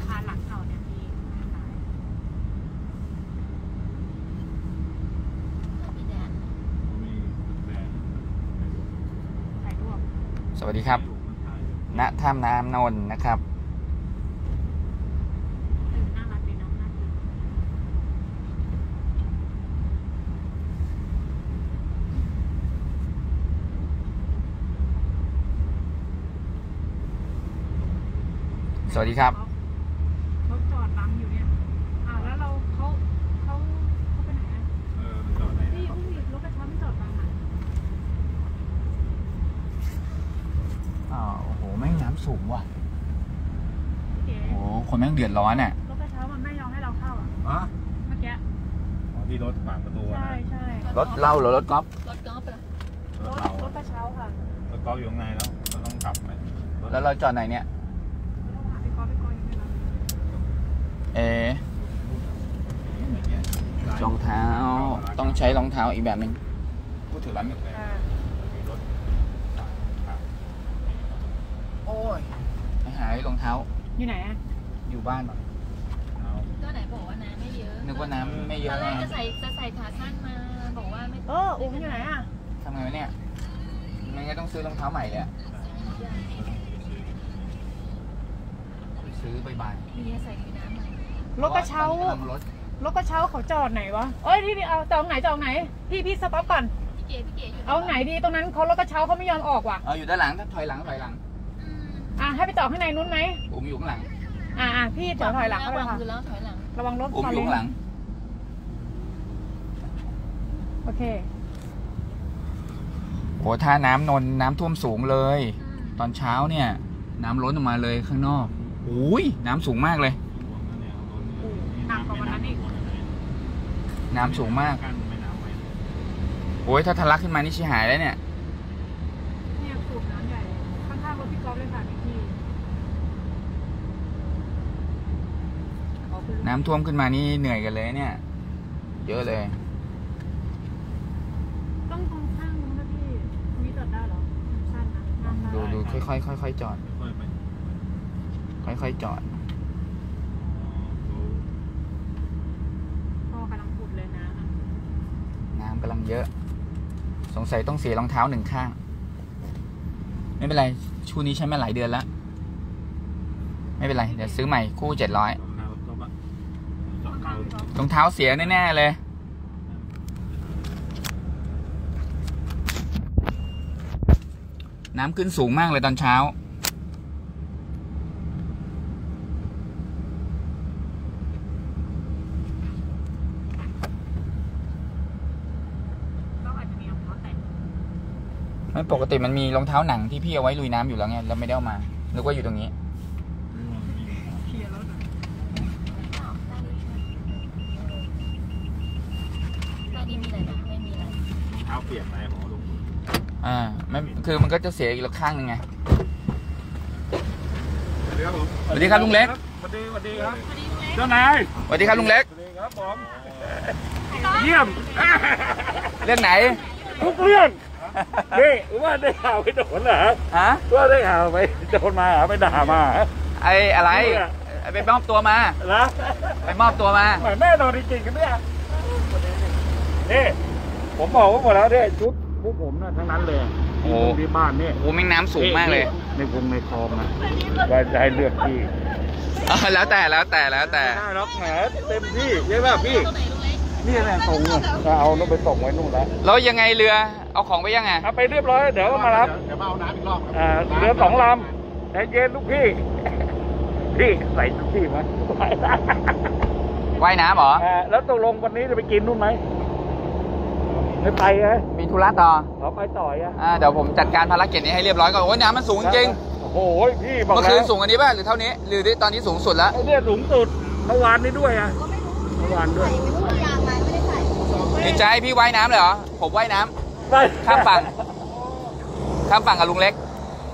คารหลังเก่าเนี่ยมีถ่ายรูปสวัสดีครับณถ้ำน้ำนนท์นะครับน่ารักดีน้องน่ากินสวัสดีครับเขาจอดบังอยู่เนี่ยแล้วเขาไปไหนมันจอดไหนนี่เพิ่งมีรถกระเช้าไม่จอดบังโอ้โหแม่งน้ำสูงว่ะโอ้โหคนแม่งเดือดร้อนอ่ะรถกระเช้ามันไม่ยอมให้เราเข้าเมื่อกี้ที่รถขวางประตูใช่รถเล่าหรือรถก๊อฟรถกระเช้าค่ะรถก๊อฟอยู่ข้างในแล้วเราต้องกลับไปแล้วเราจอดไหนเนี่ยรองเท้าต้องใช้รองเท้าอีกแบบหนึ่งพูดถึงร้านรถโอ้ยหายรองเท้าอยู่ไหนอยู่บ้านก็ไหนบอกว่าน้ำไม่เยอะนึกว่าน้ำไม่เยอะไงจะใส่ขาสั้นมาบอกว่าไม่อุ้มอยู่ไหนทำไงวะเนี่ยไม่งั้นต้องซื้อรองเท้าใหม่เลยซื้อบ่ายๆมีใส่น้ำมารถกระเช้ารถกระเช้าเขาจอดไหนวะที่เอาจองไหนพี่สต็อปก่อนพี่เก๋เอาไหนดีตรงนั้นเขารถกระเช้าเขาไม่ยอมออกว่ะอยู่ด้านหลังถอยหลังให้ไปจอดข้างในนู้นไหมผมอยู่ข้างหลังพี่ถอยหลังเข้าไปค่ะระวังรถผมอยู่ข้างหลังโอเคโอ้ท่าน้ำนนน้ำท่วมสูงเลยตอนเช้าเนี่ยน้ำล้นออกมาเลยข้างนอกอุ้ยน้ำสูงมากเลยหนักกว่าวันนั้นอีกน้ำสูงมากโอ้ยถ้าทะลักขึ้นมานี่ชิหายแล้วเนี่ยสูบน้ำใหญ่ข้างๆรถพี่ก๊อฟเลยค่ะพี่น้ำท่วมขึ้นมานี่เหนื่อยกันเลยเนี่ยเยอะเลยต้องตรงข้างนู้นนะพี่ตรงนี้จอดได้เหรอสั้นนะดูค่อยจอดค่อยจอดพ่อกำลังขุดเลยน้ำกำลังเยอะสงสัยต้องเสียรองเท้าหนึ่งข้างไม่เป็นไรชูนี้ใช้มาหลายเดือนแล้วไม่เป็นไรเดี๋ยวซื้อใหม่คู่700รองเท้าเสียแน่ๆเลยน้ำขึ้นสูงมากเลยตอนเช้าไม่ปกติมันมีรองเท้าหนังที่พี่เอาไว้ลุยน้ำอยู่แล้วไงเราไม่ได้เอามานึกว่าอยู่ตรงนี้เท้าเปียกไหมหมอลุงไม่คือมันก็จะเสียอีกข้างหนึ่งไงสวัสดีครับผมสวัสดีครับลุงเล็กสวัสดีครับเจ้านายสวัสดีครับลุงเล็กสวัสดีครับผมเยี่ยมเรื่องไหนทุกเรื่องนี่ว่าได้ข่าวไปโดนเหรอว่าได้ข่าวไปโดนมาไปด่ามาอะไรไปมอบตัวมาไปมอบตัวมาเหมือนแม่นอนจริงๆกันเนี่ยนี่ผมบอกว่าหมดแล้วเนี่ยชุดพวกผมนะทั้งนั้นเลยที่บ้านนี่โอ้แม่งน้ำสูงมากเลยในคลองนะว่าจะให้เลือกที่แล้วแต่ได้รับแหมเต็มที่ใช่ป่ะพี่นี่แหละส่งเอารถไปส่งไว้นู่นแล้วยังไงเรือเอาของไปยังไงเอาไปเรียบร้อยเดี๋ยวก็มารับเดี๋ยวมาเอาน้ำอีกรอบเรือ2 ลำใจเย็นลูกพี่ใส่ทุกที่มั้ยว่ายน้ำเหรอแล้วตกลงวันนี้จะไปกินนู่นไหมไม่ไปไงมีธุระต่อไปต่อเดี๋ยวผมจัดการภารกิจนี้ให้เรียบร้อยก่อนโอ้ยน้ำมันสูงจริงโอ้โหพี่บอกแล้วเมื่อคืนสูงอันนี้ป่ะหรือเท่านี้หรือตอนนี้สูงสุดแล้วเนี่ยสูงสุดเมื่อวานนี้ด้วยเมื่อวานด้วยดีใจพี่ว่ายน้ำเลยเหรอผมว่ายน้ำข้ามฝั่งกับลุงเล็ก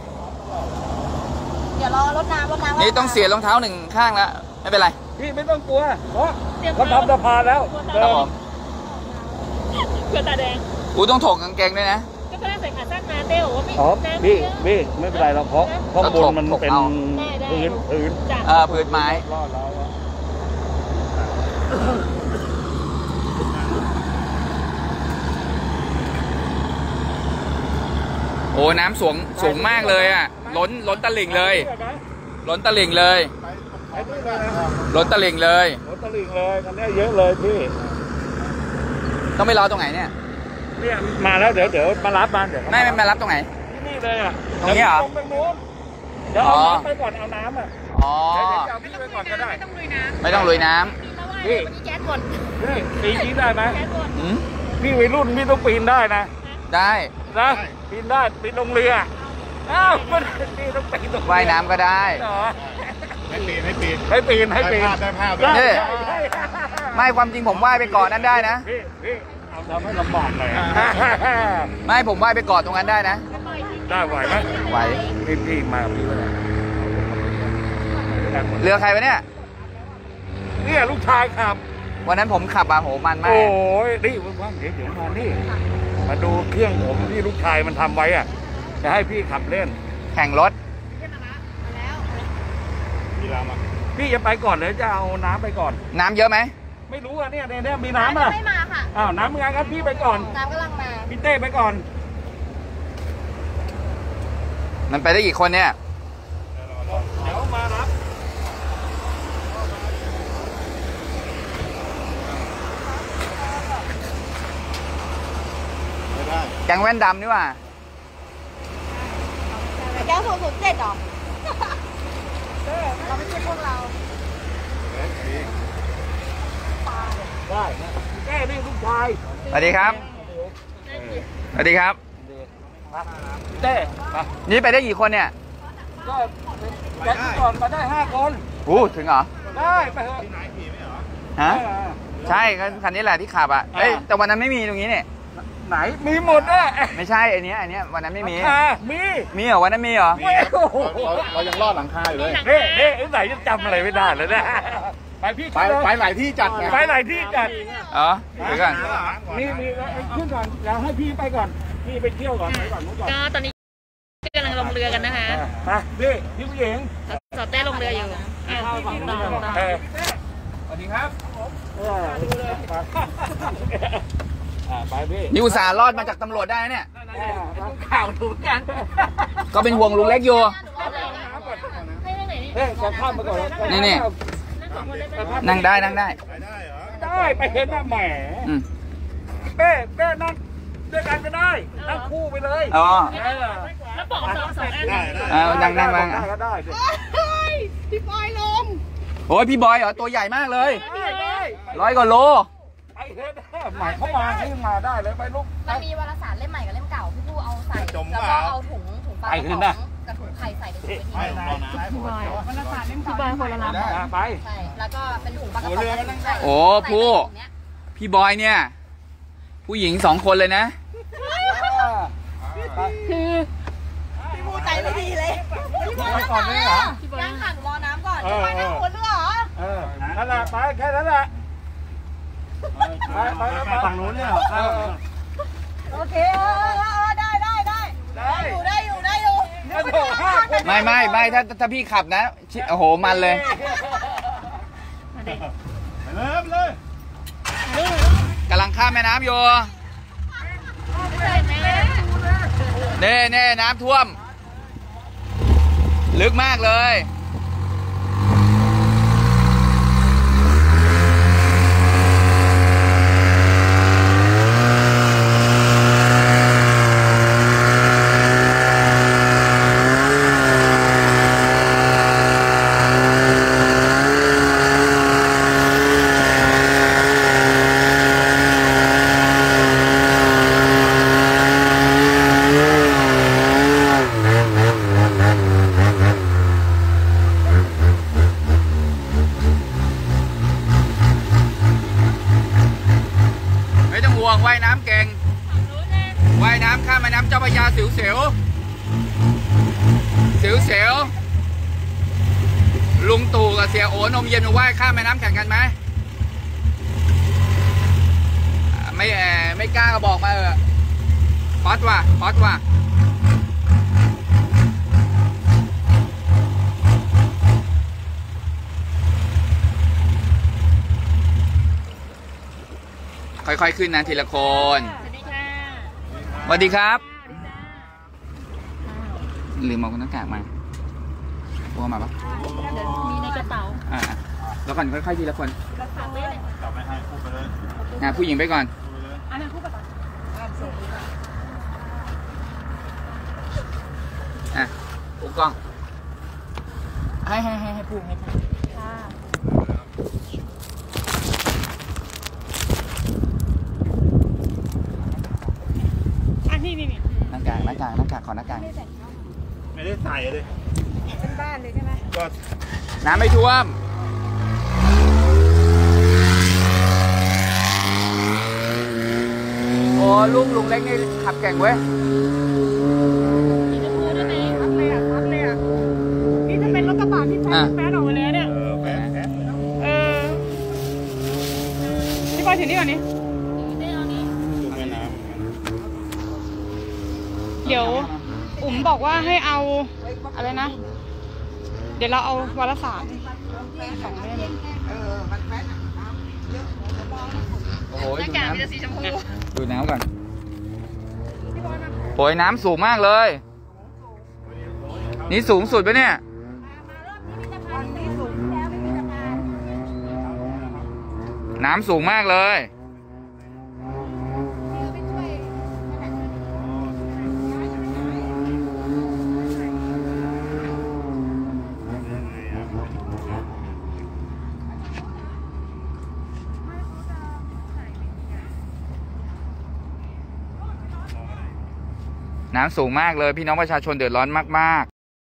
เดี๋ยวรอรถน้ำนี่ต้องเสียรองเท้า1ข้างแล้วไม่เป็นไรพี่ไม่ต้องกลัวเพราะเขาทำสะพานแล้วครับผมเพื่อตาแดงต้องถกกางเกงด้วยนะก็ก็ได้ใส่ขาสั้นมาเต้บอกว่าไม่อ๋อน้ำพี่เยอะพี่ไม่เป็นไรเราเพราะข้างบนมันเป็นได้พื้นจ้ะพื้นไม้รอดแล้วอะโอ้น้ำสูงมากเลยอ่ะล้นตลิ่งเลยล้นตลิ่งเลยไอ้นี่เลยนะล้นตลิ่งเลยรถตลิ่งเลยคันนี้เยอะเลยพี่ต้องไปรอตรงไหนเนี่ยเนี่ยมาแล้วเดี๋ยวมารับมาเดี๋ยวไม่มารับตรงไหนที่นี่เลยอ่ะตรงนี้เหรอตรงนู้นเดี๋ยวเอาน้ำไปก่อนเอาน้ำอ่ะอ๋อเดี๋ยวจะเอาพี่ไปก่อนก็ได้ไม่ต้องลุยน้ำไม่ต้องลุยน้พี่วันนี้แก๊สหมดนี่ปีนี้ได้ไหมแก๊สหมดำหืมพี่วัยรุ่นพี่ต้องปีนได้นะได้นะปีนได้ปีนลงเรืออ้าวมันพี่ต้องปีนลงเรือว่ายน้ำก็ได้เหรอให้ปีนให้ปีนให้ปีนให้ปีนได้ภาพได้นี่ได้ไม่ความจริงผมว่ายไปเกาะนั้นได้นะพี่เอาทำให้ลำบากหน่อยอะไม่ผมว่ายไปเกาะตรงนั้นได้นะได้ไหวไหมไหวพี่มากับพี่วะเนี่ยเรือใครวะเนี่ยเนี่ยลูกชายขับวันนั้นผมขับอะโหมันมาโอ้กยนี่ว่างๆเดี๋ยวมานี่มาดูเครื่องผมที่ลูกชายมันทำไว้อ่ะจะให้พี่ขับเล่นแข่งรถกีฬามาพี่จะไปก่อนหรือจะเอาน้ำไปก่อนน้ำเยอะไหมไม่รู้อ่ะเนี่ยมีน้ำอ่ะไม่มาค่ะอ้าวน้ำมึงงั้นพี่ไปก่อนน้ำกำลังมาพี่เต้ไปก่อนมันไปได้กี่คนเนี่ยเดี๋ยวมารับไม่ได้แกงแว่นดำนี่หว่าแก้ว007หรอ เราไม่ใช่พวกเราได้นะแก้นี่ลูกชายสวัสดีครับ สวัสดีครับเต้ไปนี่ไปได้กี่คนเนี่ยก็แกก่อนมาได้5 คนถึงเหรอได้ไปเถอะที่ไหนขี่ไม่เหรอฮะ ใช่คันนี้แหละที่ขับอ่ะเอ้ยแต่วันนั้นไม่มีตรงนี้เนี่ยไหนมีหมดอ่ะไม่ใช่ไอเนี้ยวันนั้นไม่มีมีมีเหรอวันนั้นมีเหรอเรายังรอดหลังคาอยู่เลยนี่ไหนจะจำอะไรไม่ได้เลยนะไปพี่ไปหลายที่จัดไงไปหลายที่จัดอ๋อเดี๋ยวก่อนมีขึ้นก่อนเราให้พี่ไปก่อนพี่ไปเที่ยวก่อนไปก่อนนู้นก่อนก็ตอนนี้กำลังลงเรือกันนะคะมาดิพี่ผู้หญิงสอดเต้ลงเรืออยู่ต่อสวัสดีครับไปพี่นี่อุตส่าห์รอดมาจากตำรวจได้นะเนี่ยข่าวถูกกันก็เป็นห่วงลุงเล็กอยู่ให้ทางไหนนี่เฮ้ยจะข้ามมาก่อนนี่ นั่งได้นั่งได้ไปได้เหรอได้ไปเห็นหน้าแหมอืมเป้นั่งด้วยกันก็ได้นั่งคู่ไปเลยอ๋อแล้วบอกสองอันได้ได้นั่งมาได้ก็ได้พี่ปอยลมโอ้ยพี่บอยเหรอตัวใหญ่มากเลย 100 กว่าโลไปเห็นหมายเข้ามาให้มาได้เลยไปลูกมันมีวารสารเล่มใหม่กับเล่มเก่าพี่ผู้เอาใส่จมแล้วเปก็ล่าเอาถุงปลาไปขึ้นนะกับถุงไข่ใส่ในถุงไม่ไปรอน้ำพี่บอยพี่บอยคนละลำไปใช่แล้วก็เป็นถุงปลากระป๋องโอ้ผู้พี่บอยเนี่ย ผู้หญิง2 คนเลยนะคือพี่ผู้ใจไม่ดีเลยพี่ผู้ไปก่อนเลยเหรอยังขันรอน้ำก่อนพี่ผู้นั่งหัวเรือเหรอนั่นแหละไปแค่นั้นแหละไปฝั่งนู้นเนี่ยโอเคได้อยู่ไม่ถ้าพี่ขับนะโอ้โหมันเลยเริ่มเลยกำลังข้ามแม่น้ำอยู่เน่น้ำท่วม ลึกมากเลย ไม่ต้องห่วงว่ายน้ำเก่งว่ายน้ำข้ามแม่น้ำเจ้าพระยาสิวเสียวลุงตู่กับเสียโอนมเย็นมาว่ายข้ามแม่น้ำแข่งกันไหมไม่กล้าก็บอกมาเถอะป๊อตว่ะป๊อตว่ะค่อยๆขึ้นนะทีละคนสวัสดีค่ะสวัสดีครับลืมเอาหน้ากากมาพวกมาปะมีในกระเป๋าแล้วก่อนค่อยๆทีละคนจับไม่ให้พูดไปเลยผู้หญิงไปก่อนอันนั้นคู่กับปุ๊กกล้องให้พูดให้พูดนี่หน้ากากขอหน้ากากไม่ได้ใส่เลยเป็นบ้านเลยใช่ไหมก็น้ำไม่ท่วมโอ้ลุงเล็กนี่ขับเก่งเว้ยครับเลยอ่ะนี่ถ้าเป็นรถกระบะที่แฟนออกมาเลยเนี่ยแฟนพี่บอยถือนี่ก่อนนี่ดูแม่น้เดี๋ยวอุ๋มบอกว่าให้เอาอะไรนะเดี๋ยวเราเอาวารสาร2 เล่มโอ้โหดูน้ำสีชมพูดูน้ำก่อนโอ้ยน้ำสูงมากเลยนี่สูงสุดปะเนี่ยน้ำสูงมากเลยน้ำสูงมากเลยพี่น้องประชาชนเดือดร้อนมาก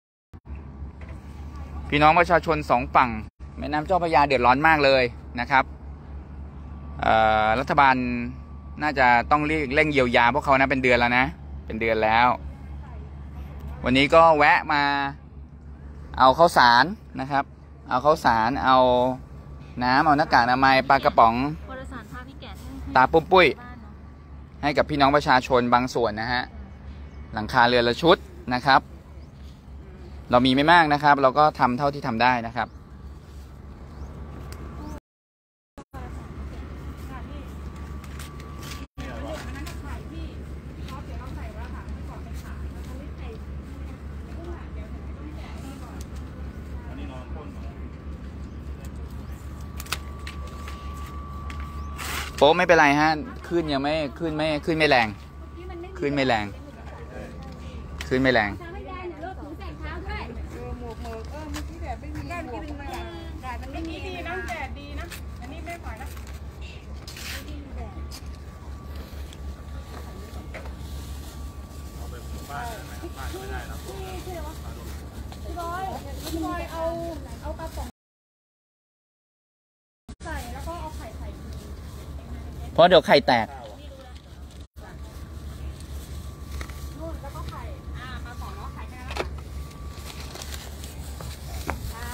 ๆพี่น้องประชาชน2 ฝั่งแม่น้ำเจ้าพระยาเดือดร้อนมากเลยนะครับรัฐบาลน่าจะต้องเร่งเยียวยาพวกเขานะเป็นเดือนแล้วนะเป็นเดือนแล้ววันนี้ก็แวะมาเอาข้าวสารนะครับเอาข้าวสารเอาน้ำเอาหน้ากากอนามัยปลากระป๋องตาปุ้ยให้กับพี่น้องประชาชนบางส่วนนะฮะหลังคาเรือนละชุดนะครับเรามีไม่มากนะครับเราก็ทำเท่าที่ทำได้นะครับโป๊ไม่เป็นไรฮะขึ้นยังไม่ขึ้นไม่แรงขึ้นไม่แรงดีนะแดดดีนะอันนี้ไม่ไหวแล้วพี่บอยเอากระป๋องใส่แล้วก็เอาไข่ใส่เพราะเดี๋ยวไข่แตกแล้วก็ไข่กระป๋องแล้วไข่แค่นั้นใช่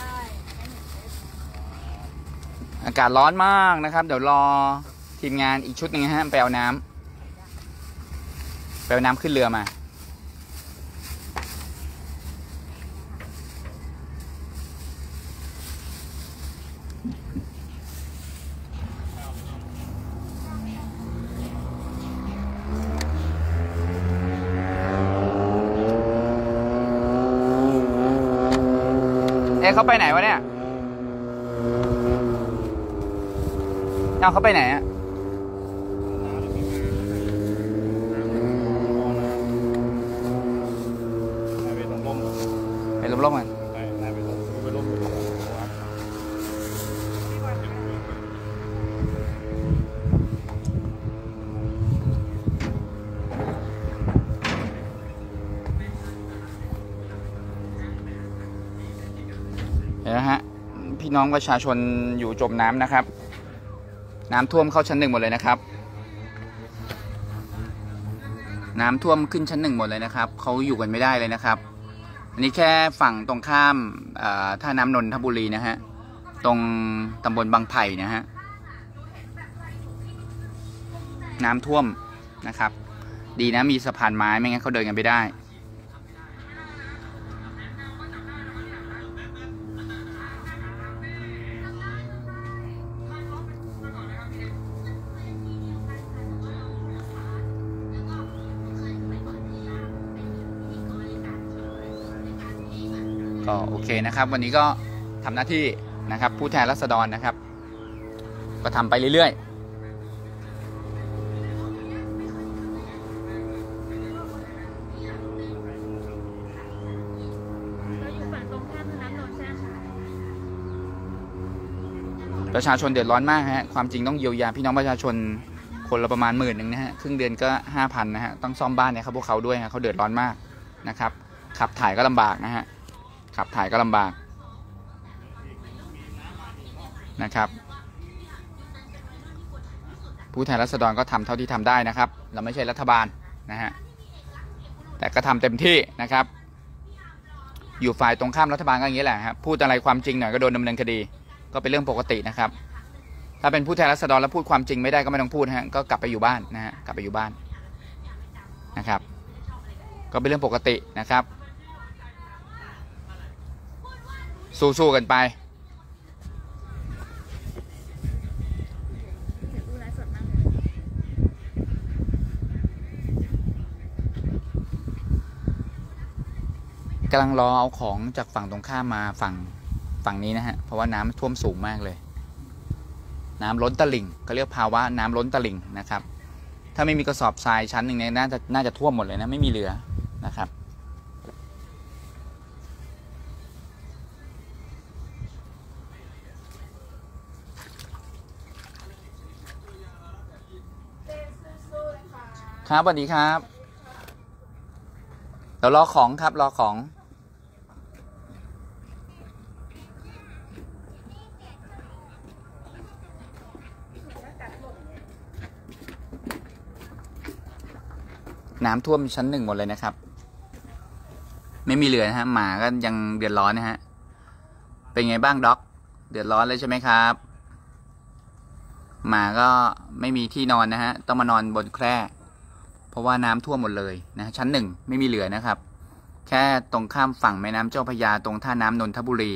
อากาศร้อนมากนะครับเดี๋ยวรอทีมงานอีกชุดหนึ่งฮะไปเอาน้ำขึ้นเรือมาเขาไปไหนวะเนี่ยเขาไปไหนอะไปล้มๆกันเห็นไหมฮะพี่น้องประชาชนอยู่จมน้ำนะครับน้ำท่วมเข้าชั้น 1หมดเลยนะครับน้ำท่วมขึ้นชั้น 1หมดเลยนะครับเขาอยู่กันไม่ได้เลยนะครับอันนี้แค่ฝั่งตรงข้ามท่าน้ำนนทบุรีนะฮะตรงตำบลบางไผ่นะฮะน้ำท่วมนะครับดีนะมีสะพานไม้ไม่งั้นเขาเดินกันไม่ได้ก็โอเคนะครับวันนี้ก็ทำหน้าที่นะครับผู้แทนราษฎรนะครับก็ทำไปเรื่อยๆประชาชนเดือดร้อนมากฮะความจริงต้องเยียวยาพี่น้องประชาชนคนละประมาณ10,000นะฮะครึ่งเดือนก็ 5,000 นะฮะต้องซ่อมบ้านเนี่ยครับพวกเขาด้วยฮะเขาเดือดร้อนมากนะครับขับถ่ายก็ลำบากนะฮะขับถ่ายก็ลำบากนะครับผู้แทนราษฎรก็ทำเท่าที่ทำได้นะครับเราไม่ใช่รัฐบาลนะฮะแต่ก็ทำเต็มที่นะครับอยู่ฝ่ายตรงข้ามรัฐบาลก็อย่างนี้แหละครับพูดอะไรความจริงหน่อยก็โดนดำเนินคดีก็เป็นเรื่องปกตินะครับถ้าเป็นผู้แทนราษฎรแล้วพูดความจริงไม่ได้ก็ไม่ต้องพูดฮะก็กลับไปอยู่บ้านนะฮะกลับไปอยู่บ้านนะครับก็เป็นเรื่องปกตินะครับสู้ๆกันไปกำลังรอเอาของจากฝั่งตรงข้ามมาฝั่งนี้นะฮะเพราะว่าน้ำท่วมสูงมากเลยน้ำล้นตลิ่งก็เรียกภาวะน้ำล้นตลิ่งนะครับถ้าไม่มีกระสอบทรายชั้นหนึ่งเนี่ยน่าจะท่วมหมดเลยนะไม่มีเหลือนะครับครับสวัสดีครับเดี๋ยวรอของครับรอของน้ำท่วมชั้น 1หมดเลยนะครับไม่มีเหลือนะฮะหมาก็ยังเดือดร้อนนะฮะเป็นไงบ้างด็อกเดือดร้อนเลยใช่ไหมครับหมาก็ไม่มีที่นอนนะฮะต้องมานอนบนแคร่เพราะว่าน้ำท่วมหมดเลยนะชั้น 1ไม่มีเหลือนะครับแค่ตรงข้ามฝั่งแม่น้ำเจ้าพระยาตรงท่าน้ำนนทบุรี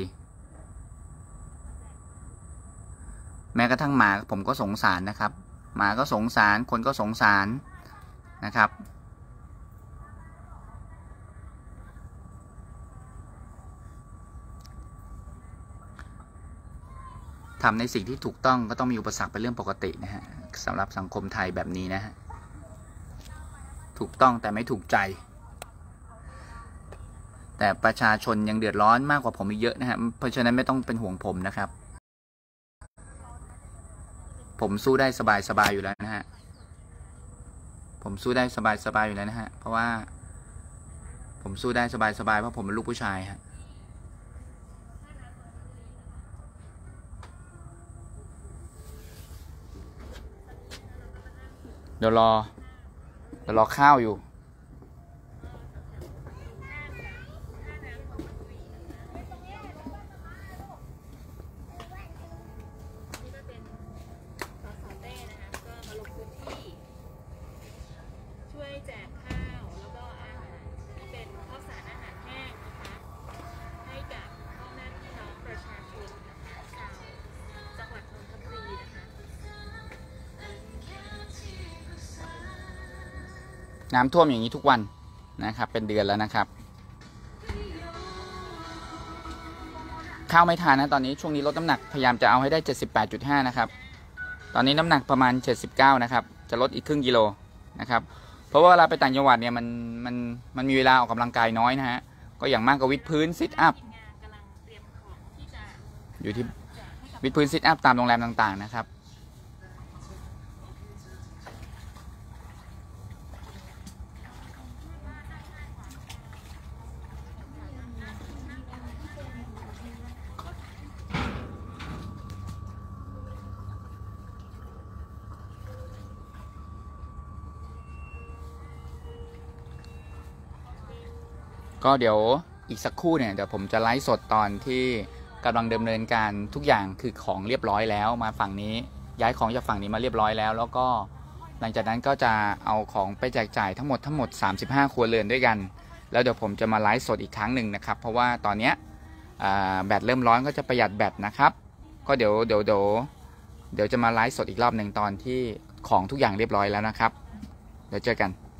แม้กระทั่งหมาผมก็สงสารนะครับหมาก็สงสารคนก็สงสารนะครับทำในสิ่งที่ถูกต้องก็ต้องมีอุปสรรคเป็นเรื่องปกตินะฮะสำหรับสังคมไทยแบบนี้นะฮะถูกต้องแต่ไม่ถูกใจแต่ประชาชนยังเดือดร้อนมากกว่าผมอีกเยอะนะฮะเพราะฉะนั้นไม่ต้องเป็นห่วงผมนะครับผมสู้ได้สบายอยู่แล้วนะฮะผมสู้ได้สบายอยู่แล้วนะฮะเพราะว่าผมสู้ได้สบายเพราะผมเป็นลูกผู้ชายฮะเดี๋ยวรอข้าวอยู่น้ำท่วมอย่างนี้ทุกวันนะครับเป็นเดือนแล้วนะครับข้าวไม่ทานนะตอนนี้ช่วงนี้ลดน้ำหนักพยายามจะเอาให้ได้ 78.5 นะครับตอนนี้น้ำหนักประมาณ79นะครับจะลดอีกครึ่งกิโลนะครับเพราะว่าเวลาไปต่างจังหวัดเนี่ยมันมีเวลาออกกำลังกายน้อยนะฮะก็อย่างมากก็วิดพื้นซิทอัพอยู่ที่วิดพื้นซิทอัพตามโรงแรมต่างๆนะครับก็เดี๋ยวอีกสักครู่เนี่ยเดี๋ยวผมจะไลฟ์สดตอนที่กำลังดำเนินการทุกอย่างคือของเรียบร้อยแล้วมาฝั่งนี้ย้ายของจากฝั่งนี้มาเรียบร้อยแล้วแล้วก็หลังจากนั้นก็จะเอาของไปแจกจ่ายทั้งหมด35 ครัวเรือนด้วยกันแล้วเดี๋ยวผมจะมาไลฟ์สดอีกครั้งหนึ่งนะครับเพราะว่าตอนเนี้ยแบตเริ่มร้อนก็จะประหยัดแบตนะครับก็เดี๋ยวจะมาไลฟ์สดอีกรอบหนึ่งตอนที่ของทุกอย่างเรียบร้อยแล้วนะครับเดี๋ยวเจอกัน